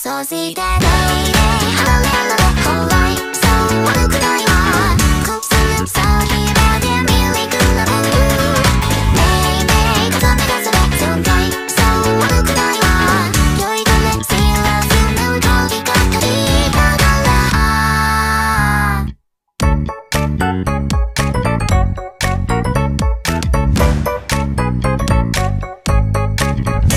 そしてないで離れる怖いそう悪くないわこする先まで見に来るのねえねえ風目がすれ損壊そう悪くないわ良いから知らずの通りが足りたから